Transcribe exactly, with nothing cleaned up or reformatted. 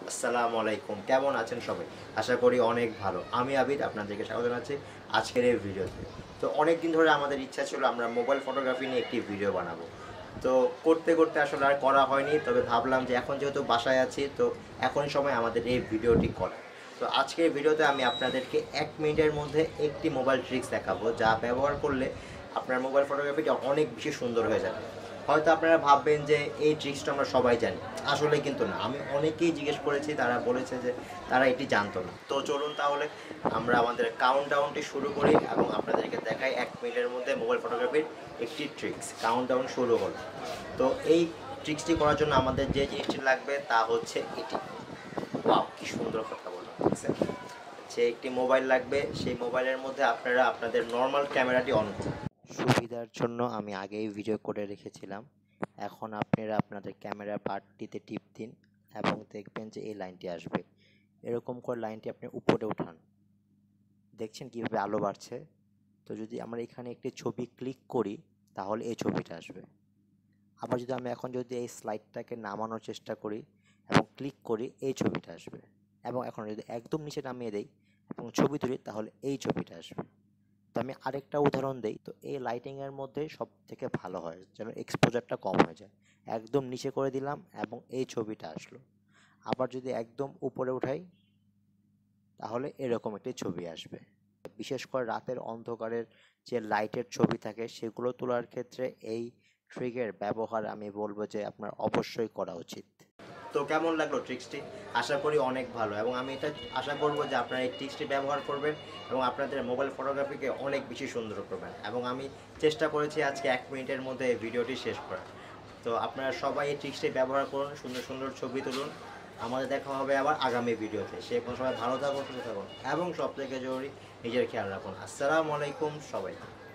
আসসালামু আলাইকুম, কেমন আছেন সবাই? আশা করি অনেক ভালো। আমি আবির, আপনাদেরকে স্বাগত জানাচ্ছি আজকের এই ভিডিওতে। তো অনেক দিন ধরে আমাদের ইচ্ছা ছিল আমরা মোবাইল ফটোগ্রাফি নিয়ে একটি ভিডিও বানাবো। তো করতে, করতে আসলে আর করা হয়নি। তবে ভাবলাম যে এখন যেহেতু বাসায় আছি, তো এখনই সময় আমাদের এই ভিডিওটি করার। তো আজকের ভিডিওতে আমি আপনাদেরকে এক মিনিটের মধ্যে একটি মোবাইল ট্রিক্স দেখাবো, যা ব্যবহার করলে আপনার মোবাইল ফটোগ্রাফিটা অনেক বেশি সুন্দর হয়ে যাবে। হয়তো আপনারা ভাববেন যে এই ট্রিক্সটা আমরা সবাই জানি, আসলে কিন্তু না। আমি অনেকেই জিজ্ঞেস করেছি, তারা বলেছে যে তারা এটি জানতো না। তো চলুন তাহলে আমরা আমাদের কাউন্টডাউনটি শুরু করি এবং আপনাদেরকে দেখাই এক মিনিটের মধ্যে মোবাইল ফটোগ্রাফির একটি ট্রিক্স। কাউন্টডাউন শুরু হলো। তো এই ট্রিক্সটি করার জন্য আমাদের যে জিনিসটি লাগবে তা হচ্ছে এটি। ওয়াও, কি সুন্দর কথা বললাম, দেখছেন? যে একটি মোবাইল লাগবে, সেই মোবাইলের মধ্যে আপনারা আপনাদের নর্মাল ক্যামেরাটি অন করুন। সুবিধার জন্য আমি আগেই ভিডিও করে রেখেছিলাম। এখন আপনারা আপনাদের ক্যামেরা বারটিতে টিপ দিন এবং দেখবেন যে এই লাইনটি আসবে। এরকম করে লাইনটি আপনি উপরে উঠান। দেখছেন কীভাবে আলো বাড়ছে? তো যদি আমরা এখানে একটি ছবি ক্লিক করি, তাহলে এই ছবিটা আসবে। আবার যদি আমি এখন যদি এই স্লাইডটাকে নামানোর চেষ্টা করি এবং ক্লিক করি, এই ছবিটা আসবে। এবং এখন যদি একদম নিচে নামিয়ে দেই এবং ছবি তুলি, তাহলে এই ছবিটা আসবে। তো আমি আরেকটা উদাহরণ দেই। তো এই লাইটিংয়ের মধ্যে সব থেকে ভালো হয় যেন এক্সপোজারটা কম হয়ে যায়। একদম নিচে করে দিলাম এবং এই ছবিটা আসলো। আবার যদি একদম উপরে উঠাই, তাহলে এরকম একটি ছবি আসবে। বিশেষ করে রাতের অন্ধকারের যে লাইটের ছবি থাকে, সেগুলো তোলার ক্ষেত্রে এই ট্রিকের ব্যবহার আমি বলবো যে আপনার অবশ্যই করা উচিত। তো কেমন লাগলো ট্রিক্সটি? আশা করি অনেক ভালো, এবং আমি এটা আশা করব যে আপনারা এই ট্রিক্সটি ব্যবহার করবেন এবং আপনাদের মোবাইল ফটোগ্রাফিকে অনেক বেশি সুন্দর করবেন। এবং আমি চেষ্টা করেছি আজকে এক মিনিটের মধ্যে এই ভিডিওটি শেষ করার। তো আপনারা সবাই এই ট্রিক্সটি ব্যবহার করুন, সুন্দর সুন্দর ছবি তুলুন। আমাদের দেখা হবে আবার আগামী ভিডিওতে। সে পর্যন্ত সবাই ভালো থাকুন, সুস্থ থাকুন এবং সবথেকে জরুরি, নিজের খেয়াল রাখুন। আসসালামু আলাইকুম সবাই।